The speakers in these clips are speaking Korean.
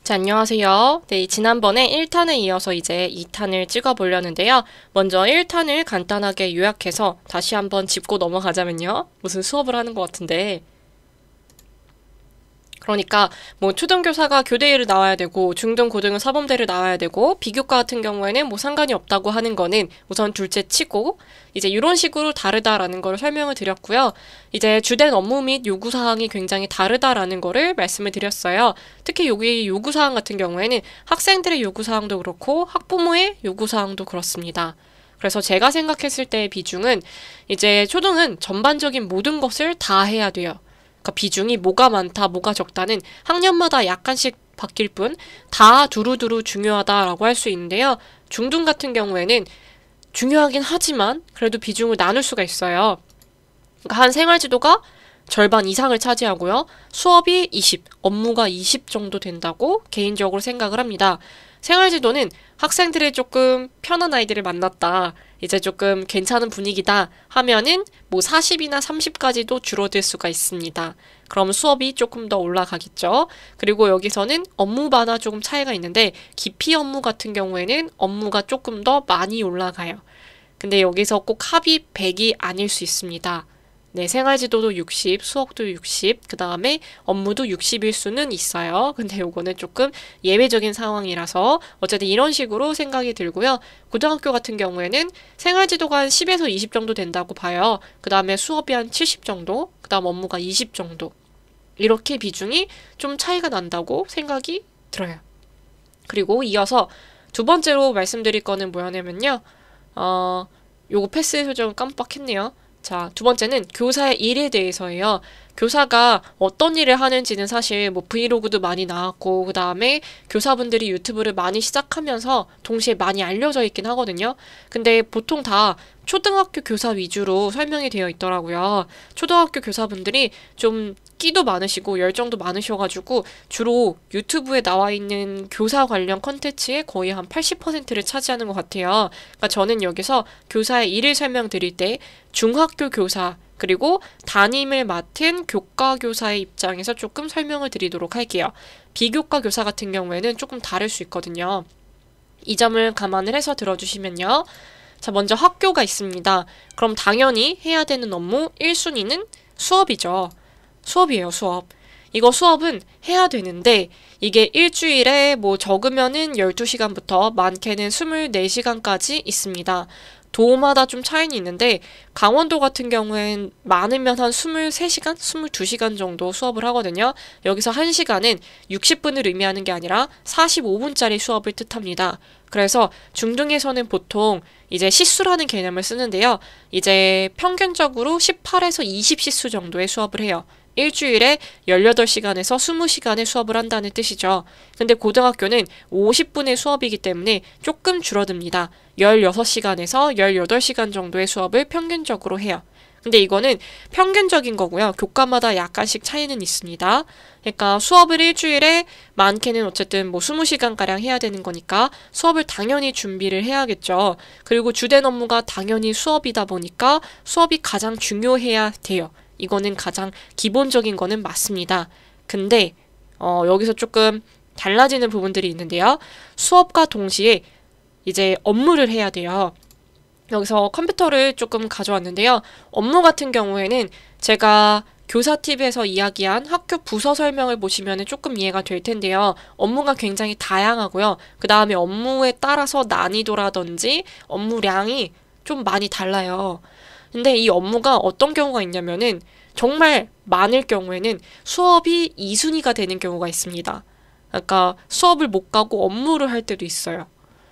자, 안녕하세요. 네, 지난번에 1탄에 이어서 이제 2탄을 찍어보려는데요. 먼저 1탄을 간단하게 요약해서 다시 한번 짚고 넘어가자면요. 무슨 수업을 하는 것 같은데. 그러니까 뭐 초등교사가 교대를 나와야 되고 중등 고등은 사범대를 나와야 되고 비교과 같은 경우에는 뭐 상관이 없다고 하는 거는 우선 둘째 치고 이제 이런 식으로 다르다라는 걸 설명을 드렸고요. 이제 주된 업무 및 요구사항이 굉장히 다르다라는 거를 말씀을 드렸어요. 특히 여기 요구사항 같은 경우에는 학생들의 요구사항도 그렇고 학부모의 요구사항도 그렇습니다. 그래서 제가 생각했을 때의 비중은 이제 초등은 전반적인 모든 것을 다 해야 돼요. 그러니까 비중이 뭐가 많다, 뭐가 적다는 학년마다 약간씩 바뀔 뿐 다 두루두루 중요하다라고 할 수 있는데요. 중등 같은 경우에는 중요하긴 하지만 그래도 비중을 나눌 수가 있어요. 그러니까 한 생활지도가 절반 이상을 차지하고요. 수업이 20, 업무가 20 정도 된다고 개인적으로 생각을 합니다. 생활지도는 학생들이 조금 편한 아이들을 만났다. 이제 조금 괜찮은 분위기다 하면은 뭐 40이나 30까지도 줄어들 수가 있습니다. 그럼 수업이 조금 더 올라가겠죠. 그리고 여기서는 업무마다 조금 차이가 있는데 기피 업무 같은 경우에는 업무가 조금 더 많이 올라가요. 근데 여기서 꼭 합이 100이 아닐 수 있습니다. 네, 생활지도도 60, 수학도 60, 그 다음에 업무도 60일 수는 있어요. 근데 요거는 조금 예외적인 상황이라서 어쨌든 이런 식으로 생각이 들고요. 고등학교 같은 경우에는 생활지도가 한 10에서 20 정도 된다고 봐요. 그 다음에 수업이 한 70 정도, 그 다음 업무가 20 정도. 이렇게 비중이 좀 차이가 난다고 생각이 들어요. 그리고 이어서 두 번째로 말씀드릴 거는 뭐냐면요. 요거 패스해서 좀 깜빡했네요. 자, 두 번째는 교사의 일에 대해서예요. 교사가 어떤 일을 하는지는 사실 뭐 브이로그도 많이 나왔고, 그 다음에 교사분들이 유튜브를 많이 시작하면서 동시에 많이 알려져 있긴 하거든요. 근데 보통 다 초등학교 교사 위주로 설명이 되어 있더라고요. 초등학교 교사분들이 좀 끼도 많으시고 열정도 많으셔가지고 주로 유튜브에 나와 있는 교사 관련 컨텐츠의 거의 한 80%를 차지하는 것 같아요. 그러니까 저는 여기서 교사의 일을 설명드릴 때 중학교 교사 그리고 담임을 맡은 교과 교사의 입장에서 조금 설명을 드리도록 할게요. 비교과 교사 같은 경우에는 조금 다를 수 있거든요. 이 점을 감안을 해서 들어주시면요. 자, 먼저 학교가 있습니다. 그럼 당연히 해야 되는 업무 1순위는 수업이죠. 수업이에요, 수업. 이거 수업은 해야 되는데 이게 일주일에 뭐 적으면은 12시간부터 많게는 24시간까지 있습니다. 도마다 좀 차이는 있는데 강원도 같은 경우엔 많으면 한 23시간, 22시간 정도 수업을 하거든요. 여기서 1시간은 60분을 의미하는 게 아니라 45분짜리 수업을 뜻합니다. 그래서 중등에서는 보통 이제 시수라는 개념을 쓰는데요. 이제 평균적으로 18에서 20시수 정도의 수업을 해요. 일주일에 18시간에서 20시간의 수업을 한다는 뜻이죠. 근데 고등학교는 50분의 수업이기 때문에 조금 줄어듭니다. 16시간에서 18시간 정도의 수업을 평균적으로 해요. 근데 이거는 평균적인 거고요. 교과마다 약간씩 차이는 있습니다. 그러니까 수업을 일주일에 많게는 어쨌든 뭐 20시간가량 해야 되는 거니까 수업을 당연히 준비를 해야겠죠. 그리고 주된 업무가 당연히 수업이다 보니까 수업이 가장 중요해야 돼요. 이거는 가장 기본적인 거는 맞습니다. 근데 여기서 조금 달라지는 부분들이 있는데요. 수업과 동시에 이제 업무를 해야 돼요. 여기서 컴퓨터를 조금 가져왔는데요. 업무 같은 경우에는 제가 교사 팁에서 이야기한 학교 부서 설명을 보시면 조금 이해가 될 텐데요. 업무가 굉장히 다양하고요. 그 다음에 업무에 따라서 난이도라든지 업무량이 좀 많이 달라요. 근데 이 업무가 어떤 경우가 있냐면은 정말 많을 경우에는 수업이 2순위가 되는 경우가 있습니다. 그러니까 수업을 못 가고 업무를 할 때도 있어요.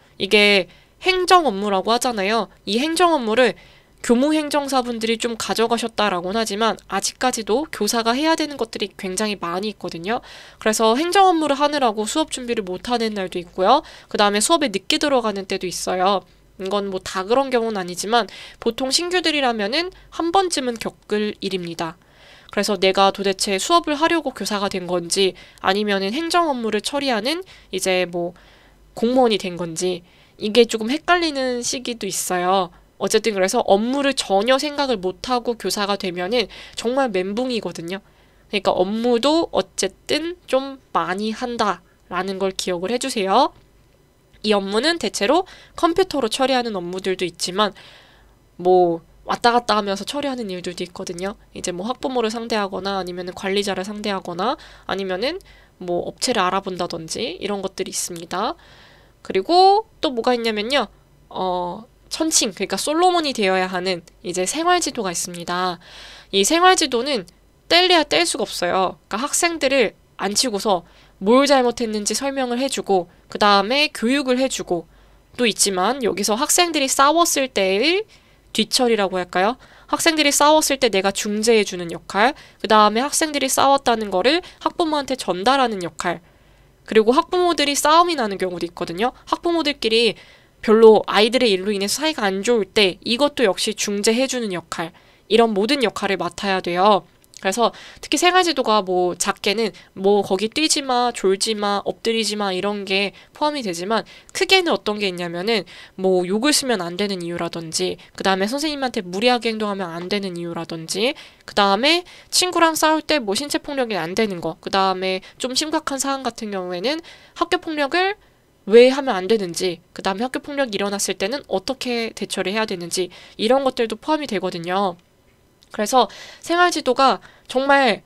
이게 행정 업무라고 하잖아요. 이 행정 업무를 교무행정사분들이 좀 가져가셨다라고는 하지만 아직까지도 교사가 해야 되는 것들이 굉장히 많이 있거든요. 그래서 행정 업무를 하느라고 수업 준비를 못하는 날도 있고요. 그 다음에 수업에 늦게 들어가는 때도 있어요. 이건 뭐 다 그런 경우는 아니지만 보통 신규들이라면은 한 번쯤은 겪을 일입니다. 그래서 내가 도대체 수업을 하려고 교사가 된 건지 아니면은 행정 업무를 처리하는 이제 뭐 공무원이 된 건지 이게 조금 헷갈리는 시기도 있어요. 어쨌든 그래서 업무를 전혀 생각을 못하고 교사가 되면은 정말 멘붕이거든요. 그러니까 업무도 어쨌든 좀 많이 한다. 라는 걸 기억을 해주세요. 이 업무는 대체로 컴퓨터로 처리하는 업무들도 있지만 뭐 왔다 갔다 하면서 처리하는 일들도 있거든요. 이제 뭐 학부모를 상대하거나 아니면은 관리자를 상대하거나 아니면은 뭐 업체를 알아본다든지 이런 것들이 있습니다. 그리고 또 뭐가 있냐면요. 천칭, 그러니까 솔로몬이 되어야 하는 이제 생활지도가 있습니다. 이 생활지도는 뗄래야 뗄 수가 없어요. 그러니까 학생들을 앉히고서 뭘 잘못했는지 설명을 해주고 그 다음에 교육을 해주고 또 있지만 여기서 학생들이 싸웠을 때의 뒤처리라고 할까요? 학생들이 싸웠을 때 내가 중재해주는 역할, 그 다음에 학생들이 싸웠다는 거를 학부모한테 전달하는 역할, 그리고 학부모들이 싸움이 나는 경우도 있거든요. 학부모들끼리 별로 아이들의 일로 인해서 사이가 안 좋을 때 이것도 역시 중재해주는 역할, 이런 모든 역할을 맡아야 돼요. 그래서 특히 생활지도가 뭐 작게는 뭐 거기 뛰지 마, 졸지 마, 엎드리지 마 이런 게 포함이 되지만 크게는 어떤 게 있냐면은 뭐 욕을 쓰면 안 되는 이유라든지 그 다음에 선생님한테 무리하게 행동하면 안 되는 이유라든지 그 다음에 친구랑 싸울 때 뭐 신체 폭력이 안 되는 거, 그 다음에 좀 심각한 사안 같은 경우에는 학교 폭력을 왜 하면 안 되는지, 그 다음에 학교 폭력이 일어났을 때는 어떻게 대처를 해야 되는지 이런 것들도 포함이 되거든요. 그래서 생활지도가 정말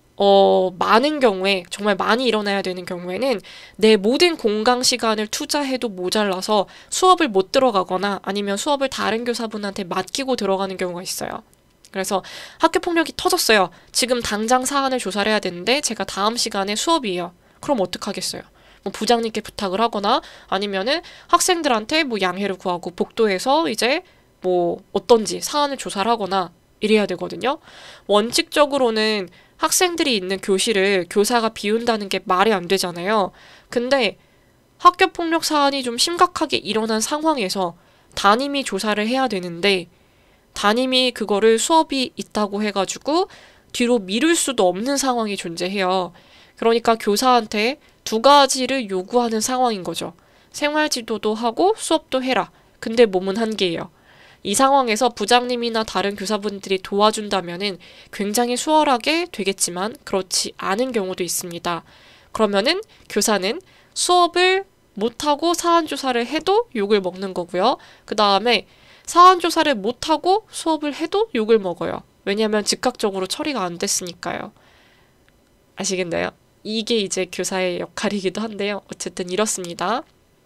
많은 경우에 정말 많이 일어나야 되는 경우에는 내 모든 공강 시간을 투자해도 모자라서 수업을 못 들어가거나 아니면 수업을 다른 교사분한테 맡기고 들어가는 경우가 있어요. 그래서 학교 폭력이 터졌어요. 지금 당장 사안을 조사를 해야 되는데 제가 다음 시간에 수업이에요. 그럼 어떡하겠어요? 뭐 부장님께 부탁을 하거나 아니면은 학생들한테 뭐 양해를 구하고 복도에서 이제 뭐 어떤지 사안을 조사를 하거나 이래야 되거든요. 원칙적으로는 학생들이 있는 교실을 교사가 비운다는 게 말이 안 되잖아요. 근데 학교 폭력 사안이 좀 심각하게 일어난 상황에서 담임이 조사를 해야 되는데 담임이 그거를 수업이 있다고 해가지고 뒤로 미룰 수도 없는 상황이 존재해요. 그러니까 교사한테 두 가지를 요구하는 상황인 거죠. 생활지도도 하고 수업도 해라. 근데 몸은 한계예요. 이 상황에서 부장님이나 다른 교사분들이 도와준다면은 굉장히 수월하게 되겠지만 그렇지 않은 경우도 있습니다. 그러면은 교사는 수업을 못하고 사안조사를 해도 욕을 먹는 거고요. 그 다음에 사안조사를 못하고 수업을 해도 욕을 먹어요. 왜냐하면 즉각적으로 처리가 안 됐으니까요. 아시겠나요? 이게 이제 교사의 역할이기도 한데요. 어쨌든 이렇습니다.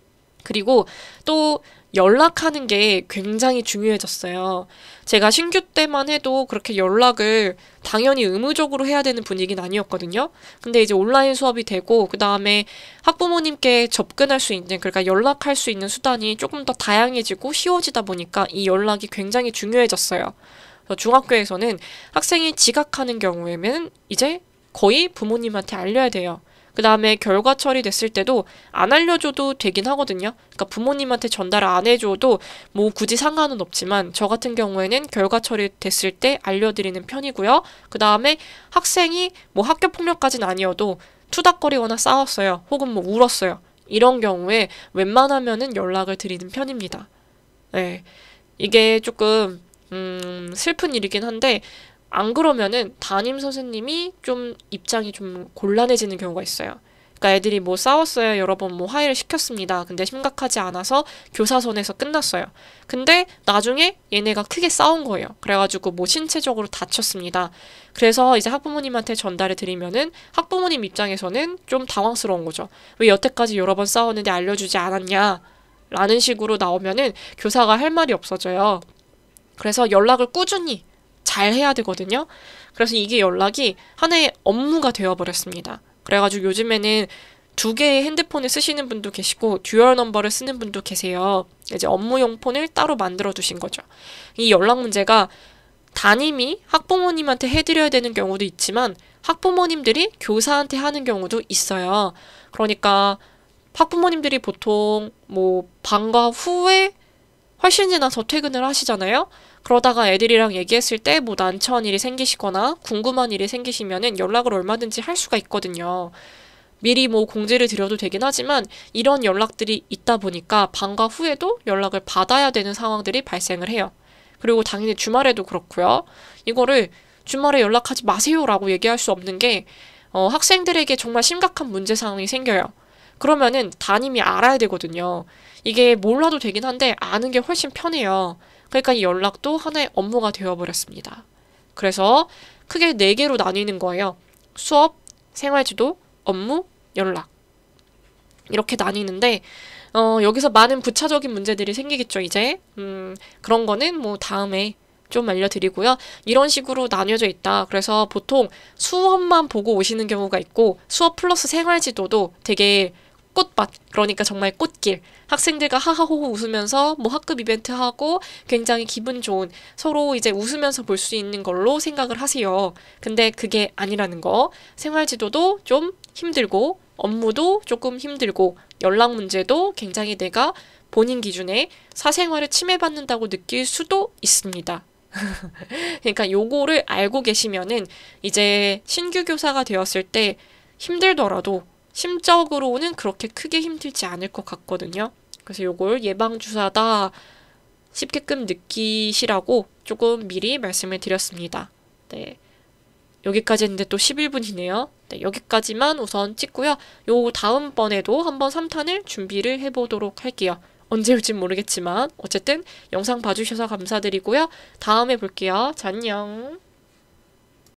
그리고 또 연락하는 게 굉장히 중요해졌어요. 제가 신규 때만 해도 그렇게 연락을 당연히 의무적으로 해야 되는 분위기는 아니었거든요. 근데 이제 온라인 수업이 되고 그 다음에 학부모님께 접근할 수 있는, 그러니까 연락할 수 있는 수단이 조금 더 다양해지고 쉬워지다 보니까 이 연락이 굉장히 중요해졌어요. 그래서 중학교에서는 학생이 지각하는 경우에는 이제 거의 부모님한테 알려야 돼요. 그 다음에 결과 처리됐을 때도 안 알려줘도 되긴 하거든요. 그러니까 부모님한테 전달을 안 해줘도 뭐 굳이 상관은 없지만 저 같은 경우에는 결과 처리됐을 때 알려드리는 편이고요. 그 다음에 학생이 뭐 학교 폭력까지는 아니어도 투닥거리거나 싸웠어요. 혹은 뭐 울었어요. 이런 경우에 웬만하면은 연락을 드리는 편입니다. 네. 이게 조금 슬픈 일이긴 한데 안 그러면은 담임 선생님이 좀 입장이 좀 곤란해지는 경우가 있어요. 그러니까 애들이 뭐 싸웠어요. 여러 번 뭐 화해를 시켰습니다. 근데 심각하지 않아서 교사선에서 끝났어요. 근데 나중에 얘네가 크게 싸운 거예요. 그래가지고 뭐 신체적으로 다쳤습니다. 그래서 이제 학부모님한테 전달을 드리면은 학부모님 입장에서는 좀 당황스러운 거죠. 왜 여태까지 여러 번 싸웠는데 알려주지 않았냐? 라는 식으로 나오면은 교사가 할 말이 없어져요. 그래서 연락을 꾸준히 잘 해야 되거든요. 그래서 이게 연락이 하나의 업무가 되어버렸습니다. 그래가지고 요즘에는 2개의 핸드폰을 쓰시는 분도 계시고 듀얼 넘버를 쓰는 분도 계세요. 이제 업무용 폰을 따로 만들어 두신 거죠. 이 연락 문제가 담임이 학부모님한테 해드려야 되는 경우도 있지만 학부모님들이 교사한테 하는 경우도 있어요. 그러니까 학부모님들이 보통 뭐 방과 후에 훨씬 지나서 퇴근을 하시잖아요. 그러다가 애들이랑 얘기했을 때 뭐 난처한 일이 생기시거나 궁금한 일이 생기시면은 연락을 얼마든지 할 수가 있거든요. 미리 뭐 공지를 드려도 되긴 하지만 이런 연락들이 있다 보니까 방과 후에도 연락을 받아야 되는 상황들이 발생을 해요. 그리고 당연히 주말에도 그렇고요. 이거를 주말에 연락하지 마세요라고 얘기할 수 없는 게 학생들에게 정말 심각한 문제 상황이 생겨요. 그러면은 담임이 알아야 되거든요. 이게 몰라도 되긴 한데 아는 게 훨씬 편해요. 그러니까 이 연락도 하나의 업무가 되어버렸습니다. 그래서 크게 4개로 나뉘는 거예요. 수업, 생활지도, 업무, 연락. 이렇게 나뉘는데 여기서 많은 부차적인 문제들이 생기겠죠, 이제. 그런 거는 뭐 다음에 좀 알려드리고요. 이런 식으로 나뉘어져 있다. 그래서 보통 수업만 보고 오시는 경우가 있고 수업 플러스 생활지도도 되게 꽃밭, 그러니까 정말 꽃길. 학생들과 하하호호 웃으면서 뭐 학급 이벤트 하고 굉장히 기분 좋은 서로 이제 웃으면서 볼 수 있는 걸로 생각을 하세요. 근데 그게 아니라는 거. 생활지도도 좀 힘들고 업무도 조금 힘들고 연락 문제도 굉장히 내가 본인 기준에 사생활을 침해받는다고 느낄 수도 있습니다. 그러니까 요거를 알고 계시면은 이제 신규 교사가 되었을 때 힘들더라도 심적으로는 그렇게 크게 힘들지 않을 것 같거든요. 그래서 요걸 예방주사다 쉽게끔 느끼시라고 조금 미리 말씀을 드렸습니다. 네. 여기까지 했는데 또 11분이네요. 네, 여기까지만 우선 찍고요. 요 다음번에도 한번 3탄을 준비를 해보도록 할게요. 언제 올진 모르겠지만 어쨌든 영상 봐주셔서 감사드리고요. 다음에 볼게요. 자, 안녕.